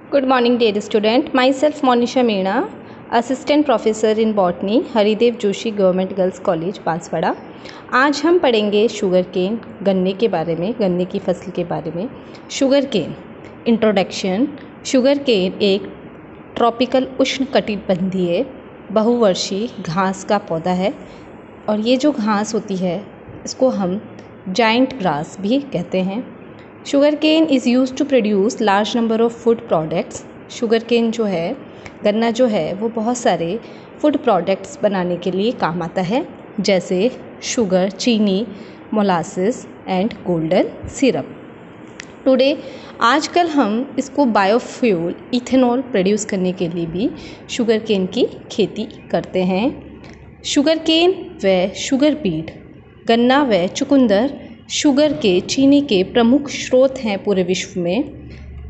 Good morning, dear student. Myself Monisha Meena, Assistant Professor in Botany, Haridev Joshi government girls college Banswara. आज हम पढ़ेंगे sugar cane, गन्ने के बारे में, गन्ने की फसल के बारे में। Sugar cane introduction. Sugar cane एक ट्रॉपिकल उष्णकटिबंधीय बहुवर्षीय घास का पौधा है और ये जो घास होती है इसको हम जाइंट ग्रास भी कहते हैं। Sugar cane is use to produce large number of food products. Sugar cane जो है, गन्ना जो है, वो बहुत सारे फूड प्रोडक्ट्स बनाने के लिए काम आता है, जैसे शुगर, चीनी, molasses and golden syrup. Today आजकल हम इसको बायोफ्यूल इथेनॉल प्रोड्यूस करने के लिए भी शुगर केन की खेती करते हैं। शुगर केन व शुगर बीट, गन्ना व चुकंदर शुगर के, चीनी के प्रमुख स्रोत हैं पूरे विश्व में।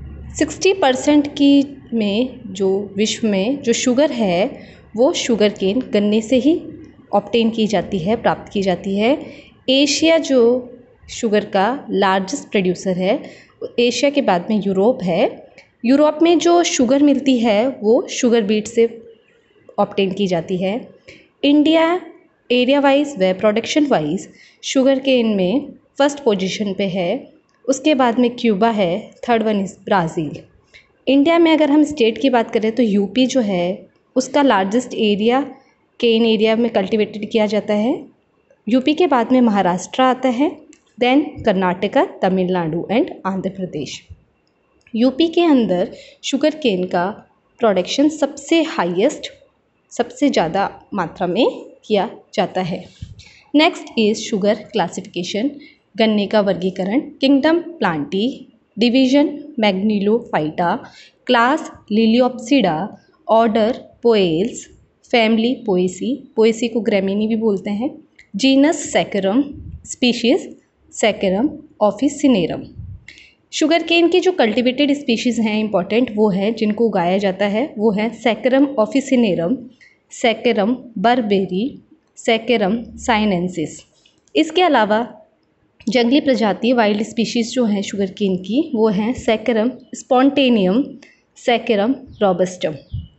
60% की में जो विश्व में जो शुगर है वो शुगर केन गन्ने से ही ऑब्टेन की जाती है, प्राप्त की जाती है। एशिया जो शुगर का लार्जेस्ट प्रोड्यूसर है, एशिया के बाद में यूरोप है। यूरोप में जो शुगर मिलती है वो शुगर बीट से ऑब्टेन की जाती है। इंडिया एरिया वाइज व प्रोडक्शन वाइज शुगर केन में फर्स्ट पोजीशन पे है, उसके बाद में क्यूबा है, third one is Brazil. India में अगर हम स्टेट की बात करें तो यूपी जो है उसका लार्जेस्ट एरिया केन एरिया में कल्टिवेटेड किया जाता है। यूपी के बाद में महाराष्ट्र आता है, then Karnataka, Tamil Nadu and Andhra Pradesh. UP के अंदर शुगर केन का प्रोडक्शन सबसे हाईएस्ट, सबसे ज़्यादा मात्रा में किया जाता है। नेक्स्ट इज़ शुगर क्लासिफिकेशन, गन्ने का वर्गीकरण। Kingdom plantae, division magnoliophyta, class liliopsida, order poales, family poaceae, poaceae को ग्रेमिनी भी बोलते हैं, genus saccharum, species saccharum officinarum. Sugar cane की जो कल्टिवेटेड स्पीशीज़ हैं इंपॉर्टेंट, वो हैं जिनको उगाया जाता है, वो हैं saccharum officinarum, saccharum barberi, saccharum sinensis. इसके अलावा जंगली प्रजाति वाइल्ड स्पीशीज़ जो हैं शुगर केन की, वो हैं saccharum spontaneum, saccharum robustum.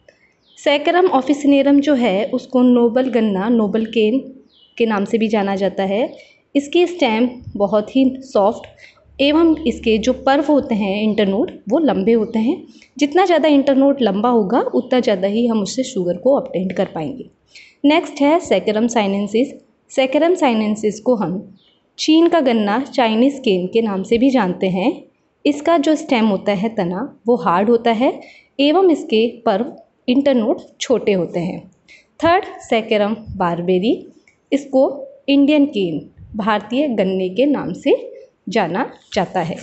Saccharum officinarum जो है उसको नोबल गन्ना, नोबल केन के नाम से भी जाना जाता है। इसकी स्टेम बहुत ही सॉफ्ट एवं इसके जो पर्व होते हैं इंटरनोड, वो लंबे होते हैं। जितना ज़्यादा इंटरनोड लंबा होगा उतना ज़्यादा ही हम उससे शुगर को ऑब्टेन कर पाएंगे। नेक्स्ट है सैकरम साइनेंसिस। सैकरम साइनेंसिस को हम चीन का गन्ना, चाइनीज़ केन के नाम से भी जानते हैं। इसका जो स्टेम होता है, तना, वो हार्ड होता है एवं इसके पर्व इंटरनोड छोटे होते हैं। थर्ड सैकरम बारबेरी, इसको इंडियन केन, भारतीय गन्ने के नाम से जाना जाता है।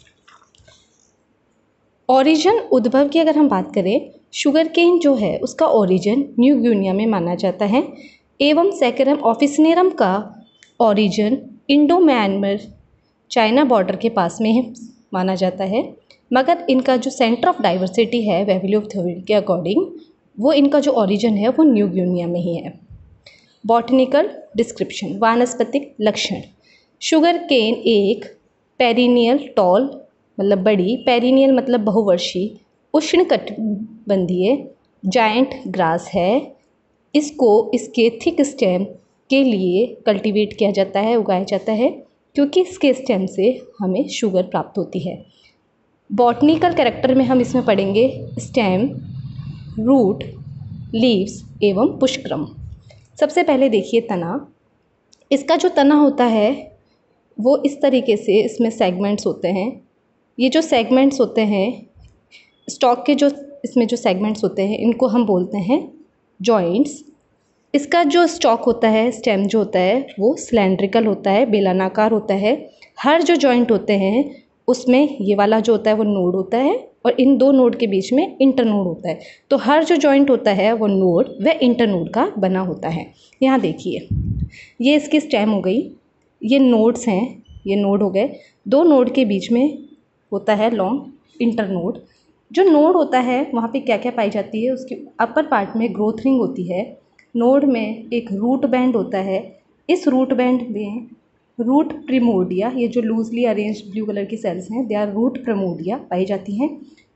ओरिजिन, उद्भव की अगर हम बात करें, शुगर केन जो है उसका ओरिजिन न्यू गिनिया में माना जाता है एवं सैकरम ऑफिसिनेरम का origin Indo Myanmar China border के पास में माना जाता है। मगर इनका जो सेंटर ऑफ डाइवर्सिटी है वेवली ऑफ थ्योरी के अकॉर्डिंग, वो इनका जो ओरिजिन है वो न्यू गिनिया में ही है। बॉटनिकल डिस्क्रिप्शन, वानस्पतिक लक्षण। शुगर केन एक पेरिनियल टॉल मतलब बड़ी, पेरिनियल मतलब बहुवर्षीय, उष्णकटिबंधीय जायंट ग्रास है। इसको इसके थिक स्टेम के लिए कल्टीवेट किया जाता है, उगाया जाता है, क्योंकि इसके स्टेम से हमें शुगर प्राप्त होती है। बॉटनिकल कैरेक्टर में हम इसमें पढ़ेंगे स्टेम, रूट, लीव्स एवं पुष्पक्रम। सबसे पहले देखिए तना। इसका जो तना होता है वो इस तरीके से, इसमें सेगमेंट्स होते हैं। ये जो सेगमेंट्स होते हैं, स्टॉक के जो इसमें जो सेगमेंट्स होते हैं, इनको हम बोलते हैं जॉइंट्स। इसका जो स्टॉक होता है, स्टेम जो होता है, वो सिलेंड्रिकल होता है, बेलनाकार होता है। हर जो जॉइंट होते हैं उसमें ये वाला जो होता है वो नोड होता है और इन दो नोड के बीच में इंटरनोड होता है। तो हर जो जॉइंट होता है वो नोड व इंटरनोड का बना होता है। यहाँ देखिए, ये इसकी स्टेम हो गई, ये नोड्स हैं, ये नोड हो गए। दो नोड के बीच में होता है लॉन्ग इंटरनोड। जो नोड होता है वहाँ पे क्या क्या पाई जाती है, उसके अपर पार्ट में ग्रोथ रिंग होती है। नोड में एक रूट बैंड होता है। इस रूट बैंड में रूट प्रिमोर्डिया, ये जो लूजली अरेंज्ड ब्लू कलर की सेल्स हैं, दे आर रूट प्रिमोर्डिया पाई जाती हैं।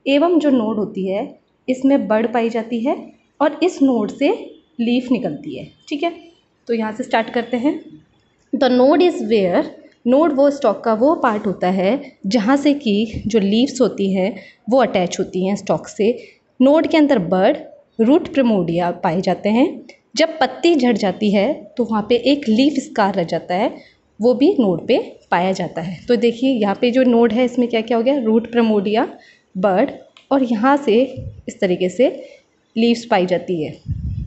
एवं जो नोड होती है इसमें बड पाई जाती है और इस नोड से लीफ निकलती है। ठीक है, तो यहाँ से स्टार्ट करते हैं। The node is where, node वो स्टॉक का वो पार्ट होता है जहाँ से कि जो लीव्स होती हैं वो अटैच होती हैं स्टॉक से। नोड के अंदर बड, रूट प्रिमोडिया पाए जाते हैं। जब पत्ती झड़ जाती है तो वहाँ पे एक लीफ स्कार रह जाता है, वो भी नोड पे पाया जाता है। तो देखिए यहाँ पे जो नोड है इसमें क्या क्या हो गया, रूट प्रिमोडिया, बड, और यहाँ से इस तरीके से लीव्स पाई जाती है।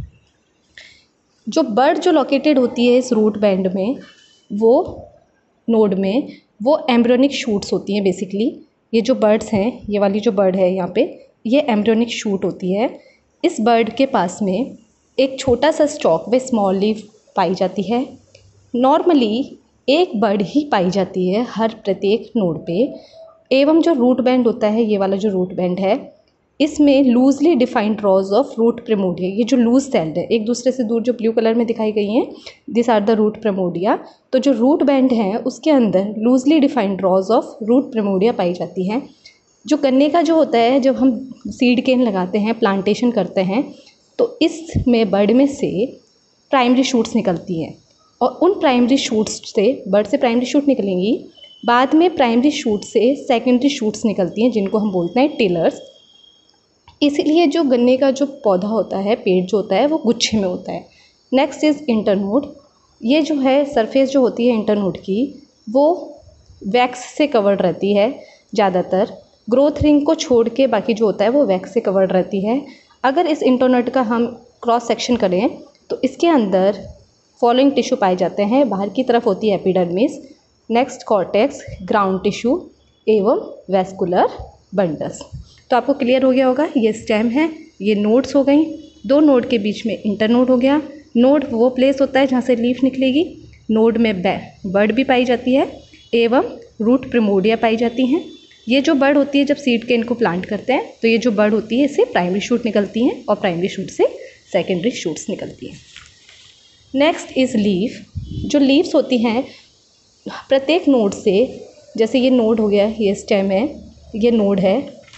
जो बड जो लोकेटेड होती है इस रूट बैंड में, वो नोड में, वो एम्ब्रियोनिक शूट्स होती हैं बेसिकली। ये जो बर्ड्स हैं, ये वाली जो बर्ड है यहाँ पे, ये एम्ब्रियोनिक शूट होती है। इस बर्ड के पास में एक छोटा सा स्टॉक व स्मॉल लीफ पाई जाती है। नॉर्मली एक बर्ड ही पाई जाती है हर प्रत्येक नोड पे। एवं जो रूट बैंड होता है, ये वाला जो रूट बैंड है, इसमें loosely defined rows of root primordia, ये जो लूज सेल्ड है एक दूसरे से दूर जो ब्लू कलर में दिखाई गई हैं, this are the root primordia. तो जो रूट बैंड है उसके अंदर loosely defined rows of root primordia पाई जाती हैं। जो गन्ने का जो होता है, जब हम सीड केन लगाते हैं, प्लांटेशन करते हैं, तो इसमें बर्ड में से प्राइमरी शूट्स निकलती हैं और उन प्राइमरी शूट्स से, बर्ड से प्राइमरी शूट निकलेंगी, बाद में प्राइमरी शूट से सेकेंडरी शूट्स निकलती हैं जिनको हम बोलते हैं टिलर्स। इसीलिए जो गन्ने का जो पौधा होता है, पेड़ जो होता है, वो गुच्छे में होता है। Next is internode. ये जो है सरफेस जो होती है इंटरनोड की, वो वैक्स से कवर्ड रहती है ज़्यादातर। ग्रोथ रिंग को छोड़ के बाकी जो होता है वो वैक्स से कवर्ड रहती है। अगर इस इंटरनोड का हम क्रॉस सेक्शन करें तो इसके अंदर फॉलोइंग टिश्यू पाए जाते हैं। बाहर की तरफ होती है epidermis, next cortex, ground tissue एवं वेस्कुलर बंडल्स। तो आपको क्लियर हो गया होगा, ये स्टेम है, ये नोड्स हो गई। दो नोड के बीच में इंटरनोड हो गया। नोड वो प्लेस होता है जहाँ से लीफ निकलेगी। नोड में बर्ड भी पाई जाती है एवं रूट प्रिमोडिया पाई जाती हैं। ये जो बर्ड होती है, जब सीड केन को प्लांट करते हैं तो ये जो बर्ड होती है इससे प्राइमरी शूट निकलती हैं और प्राइमरी शूट से सेकेंडरी शूट्स निकलती हैं। Next is leaf. जो लीव्स होती हैं प्रत्येक नोड से, जैसे ये नोड हो गया, ये स्टेम है, ये नोड है,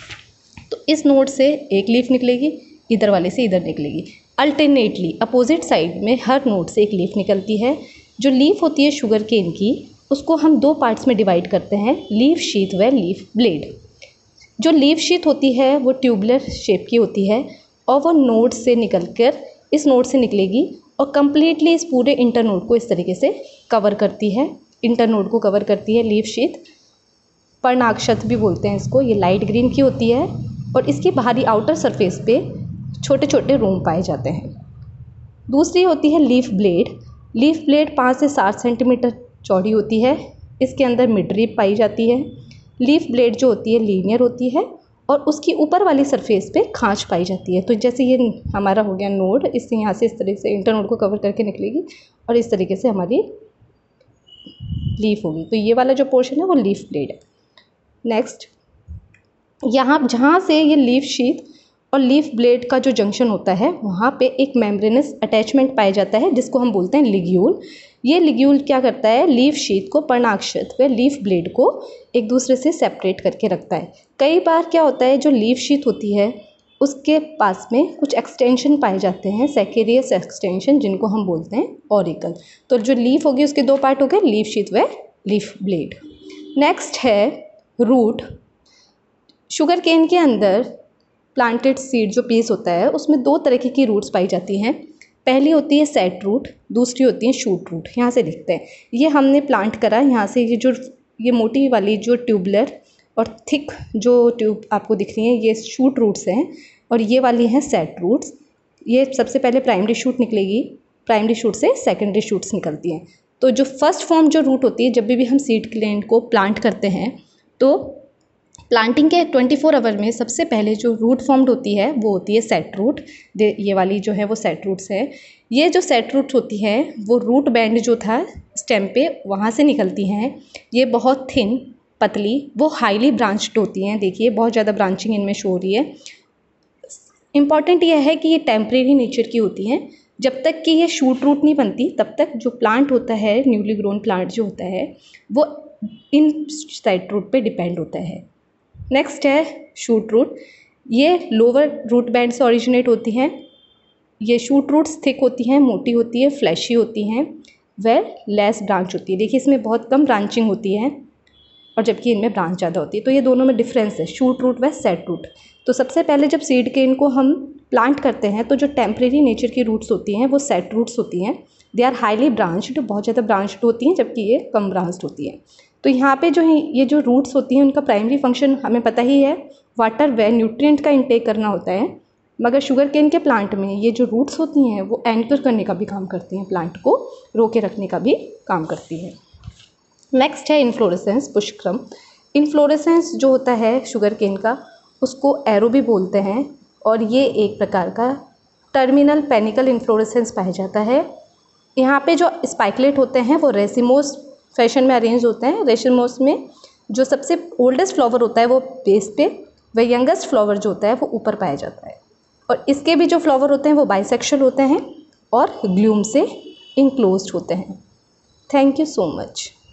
तो इस नोड से एक लीफ निकलेगी, इधर वाले से इधर निकलेगी। अल्टरनेटली अपोजिट साइड में हर नोड से एक लीफ निकलती है। जो लीफ होती है शुगर केन की, उसको हम दो पार्ट्स में डिवाइड करते हैं, लीफ शीथ व लीफ ब्लेड। जो लीफ शीथ होती है वो ट्यूबुलर शेप की होती है और वो नोड से निकलकर इस नोड से निकलेगी और कम्प्लीटली इस पूरे इंटरनोड को इस तरीके से कवर करती है। इंटरनोड को कवर करती है लीफ शीथ। पर्णाक्षत भी बोलते हैं इसको। ये लाइट ग्रीन की होती है और इसकी बाहरी आउटर सरफेस पे छोटे छोटे रूम पाए जाते हैं। दूसरी होती है लीफ ब्लेड। लीफ ब्लेड 5 से 7 सेंटीमीटर चौड़ी होती है। इसके अंदर मिडरिप पाई जाती है। लीफ ब्लेड जो होती है लीनियर होती है और उसकी ऊपर वाली सरफेस पे खांच पाई जाती है। तो जैसे ये हमारा हो गया नोड, इससे यहाँ से इस तरीके से इंटरनोड को कवर करके निकलेगी और इस तरीके से हमारी लीफ होगी। तो ये वाला जो पोर्शन है वो लीफ ब्लेड है। नेक्स्ट, यहाँ जहाँ से ये लीफ शीथ और लीफ ब्लेड का जो जंक्शन होता है वहाँ पे एक मेम्ब्रेनस अटैचमेंट पाया जाता है जिसको हम बोलते हैं लिग्यूल। ये लिग्यूल क्या करता है, लीफ शीथ को, पर्णाक्षत व लीफ ब्लेड को एक दूसरे से सेपरेट करके रखता है। कई बार क्या होता है, जो लीफ शीथ होती है उसके पास में कुछ एक्सटेंशन पाए जाते हैं, सेकेरियस एक्सटेंशन, जिनको हम बोलते हैं ऑरिकल। तो जो लीफ होगी उसके दो पार्ट हो गए, लीफ शीथ व लीफ ब्लेड। नेक्स्ट है रूट। शुगर केन के अंदर प्लांटेड सीड जो पीस होता है उसमें दो तरह की रूट्स पाई जाती हैं। पहली होती है सेट रूट, दूसरी होती है शूट रूट। यहाँ से दिखते हैं, ये हमने प्लांट करा, यहाँ से ये मोटी वाली जो ट्यूबुलर और थिक जो ट्यूब आपको दिख रही है ये शूट रूट्स हैं और ये वाली हैं सेट रूट्स। ये सबसे पहले प्राइमरी शूट निकलेगी, प्राइमरी शूट से सेकेंडरी शूट्स निकलती हैं। तो जो फर्स्ट फॉर्म जो रूट होती है, जब भी हम सीड केन को प्लांट करते हैं तो प्लांटिंग के 24 आवर में सबसे पहले जो रूट फॉर्म्ड होती है वो होती है सेट रूट। ये वाली जो है वो सेट रूट्स है। ये जो सेट रूट होती है वो रूट बैंड जो था स्टेम पे वहाँ से निकलती हैं। ये बहुत थिन, पतली, वो हाईली ब्रांच्ड होती हैं। देखिए बहुत ज़्यादा ब्रांचिंग इनमें शो हो रही है। इम्पॉर्टेंट यह है कि ये टेम्परेरी नेचर की होती हैं। जब तक कि ये शूट रूट नहीं बनती तब तक जो प्लांट होता है, न्यूली ग्रोन प्लांट जो होता है, वो इन सेट रूट पे डिपेंड होता है। नेक्स्ट है शूट रूट। ये लोअर रूट बैंड से ओरिजिनेट होती हैं। ये शूट रूट्स थिक होती हैं, मोटी होती है, फ्लैशी होती हैं, व लेस ब्रांच होती है। देखिए इसमें बहुत कम ब्रांचिंग होती है और जबकि इनमें ब्रांच ज़्यादा होती है। तो ये दोनों में डिफरेंस है, शूट रूट व सेट रूट। तो सबसे पहले जब सीड केन को हम प्लांट करते हैं तो जो टेम्परेरी नेचर की रूट्स होती हैं वो सेट रूट्स होती हैं। दे आर हाईली ब्रांच्ड, बहुत ज़्यादा ब्रांच्ड होती हैं, जबकि ये कम ब्रांच्ड होती हैं। तो यहाँ पे जो है ये जो रूट्स होती हैं उनका प्राइमरी फंक्शन हमें पता ही है, वाटर व न्यूट्रिएंट का इंटेक करना होता है। मगर शुगर केन के प्लांट में ये जो रूट्स होती हैं वो एंकर करने का भी काम करती हैं, प्लांट को रोके रखने का भी काम करती है। नेक्स्ट है इन्फ्लोरेसेंस, पुष्पक्रम। इन्फ्लोरेसेंस जो होता है शुगर केन का उसको एरो भी बोलते हैं और ये एक प्रकार का टर्मिनल पेनिकल इन्फ्लोरेसेंस पाया जाता है। यहाँ पे जो स्पाइकलेट होते हैं वो रेसिमोस फैशन में अरेंज होते हैं। रेसिमोस में जो सबसे ओल्डेस्ट फ्लावर होता है वो बेस पे, व यंगेस्ट फ्लावर जो होता है वो ऊपर पाया जाता है। और इसके भी जो फ्लावर होते हैं वो बाइसेक्शुअल होते हैं और ग्लूम से इनक्लोज्ड होते हैं। Thank you so much.